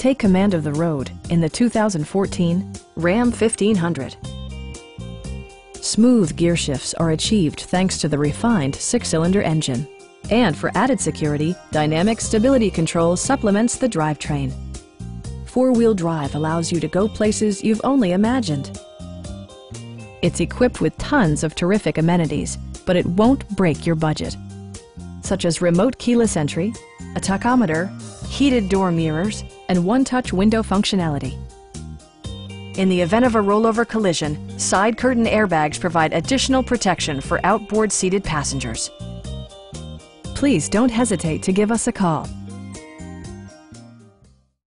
Take command of the road in the 2014 Ram 1500. Smooth gear shifts are achieved thanks to the refined 6-cylinder engine. And for added security, Dynamic Stability Control supplements the drivetrain. 4-wheel drive allows you to go places you've only imagined. It's equipped with tons of terrific amenities, but it won't break your budget, such as remote keyless entry, a tachometer, heated door mirrors, and one-touch window functionality. In the event of a rollover collision, side curtain airbags provide additional protection for outboard seated passengers. Please don't hesitate to give us a call.